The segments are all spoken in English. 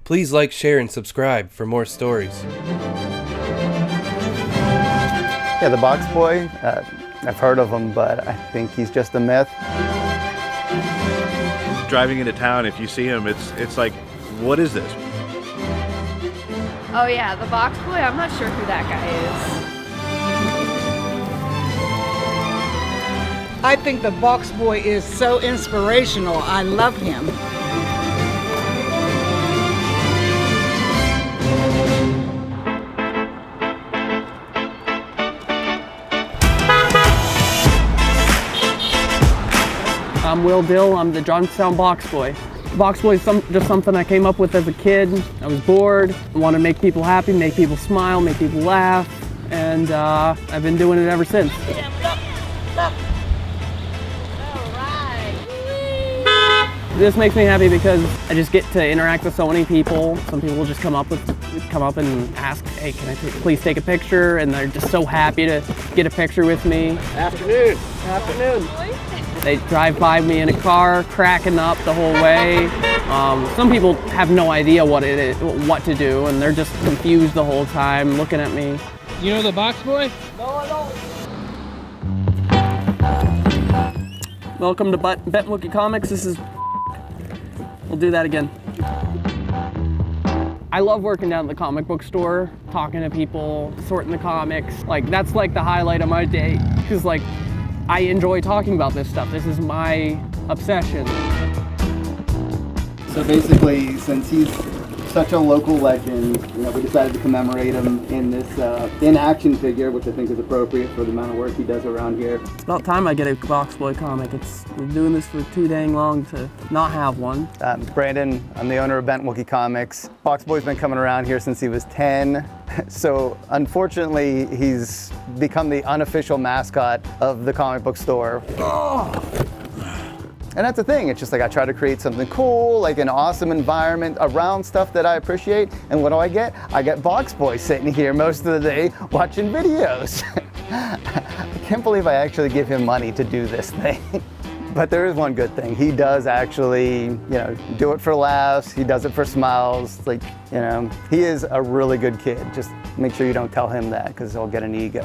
Please like, share, and subscribe for more stories. Yeah, the Box Boy, I've heard of him, but I think he's just a myth. Driving into town, if you see him, it's like, what is this? Oh yeah, the Box Boy, I'm not sure who that guy is. I think the Box Boy is so inspirational. I love him. I'm Dill, I'm the Johnstown Box Boy. Box Boy is just something I came up with as a kid. I was bored, I wanted to make people happy, make people smile, make people laugh, and I've been doing it ever since. This makes me happy because I just get to interact with so many people. Some people will just come up and ask, hey, can I please take a picture? And they're just so happy to get a picture with me. Afternoon. Afternoon. They drive by me in a car, cracking up the whole way. Some people have no idea what to do, and they're just confused the whole time, looking at me. You know the Box Boy? No, I don't. Welcome to MUSICBED Comics. This is. We'll do that again. I love working down at the comic book store, talking to people, sorting the comics. Like, that's like the highlight of my day, because like, I enjoy talking about this stuff. This is my obsession. So basically, since he's such a local legend, we decided to commemorate him in this in-action figure, which I think is appropriate for the amount of work he does around here. It's about time I get a Box Boy comic. We're doing this for too dang long to not have one. Brandon, I'm the owner of MUSICBED Comics. Box Boy's been coming around here since he was 10. So unfortunately, he's become the unofficial mascot of the comic book store. Oh. And that's the thing, it's just like I try to create something cool, like an awesome environment around stuff that I appreciate, and what do I get? I get Box Boy sitting here most of the day watching videos. I can't believe I actually give him money to do this thing. But there is one good thing, he does actually, do it for laughs, he does it for smiles, like, he is a really good kid. Just make sure you don't tell him that, because he'll get an ego.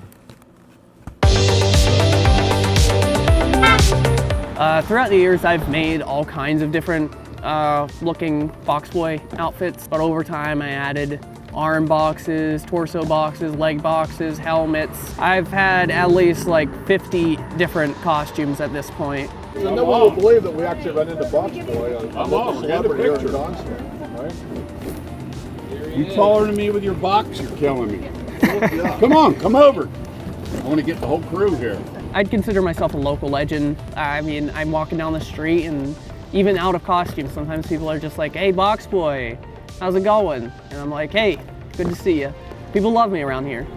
Throughout the years, I've made all kinds of different looking Box Boy outfits, but over time I added arm boxes, torso boxes, leg boxes, helmets. I've had at least like 50 different costumes at this point. So no one will believe that we actually run into Box Boy on a celebrity here in Johnstown, right? You taller than me with your box, you're killing me. Come on, come over. I want to get the whole crew here. I'd consider myself a local legend. I mean, I'm walking down the street and even out of costume, sometimes people are just like, hey, Box Boy, how's it going? And I'm like, hey, good to see you. People love me around here.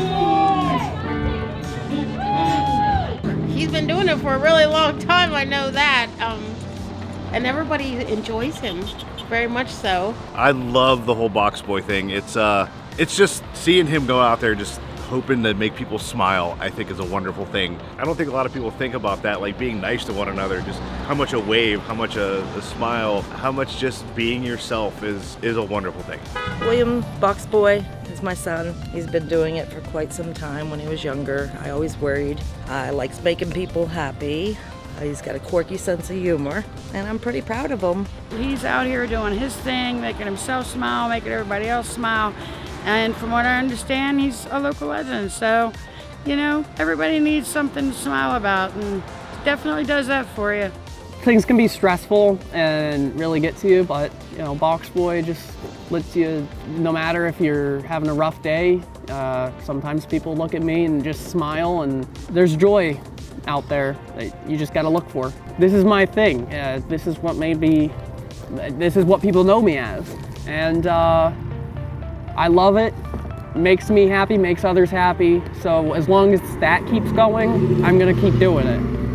He's been doing it for a really long time, I know that. And everybody enjoys him, very much so. I love the whole Box Boy thing. It's just seeing him go out there just hoping to make people smile, I think is a wonderful thing. I don't think a lot of people think about that, like being nice to one another, just how much a wave, how much a smile, how much just being yourself is a wonderful thing. William Box Boy is my son. He's been doing it for quite some time. When he was younger, I always worried. I likes making people happy. He's got a quirky sense of humor, and I'm pretty proud of him. He's out here doing his thing, making himself smile, making everybody else smile. And from what I understand, he's a local legend. So, everybody needs something to smile about, and definitely does that for you. Things can be stressful and really get to you, but Box Boy just lets you, no matter if you're having a rough day, sometimes people look at me and just smile, and there's joy out there that you just gotta look for. This is my thing. This is what people know me as. And I love it. Makes me happy, makes others happy. So as long as that keeps going, I'm gonna keep doing it.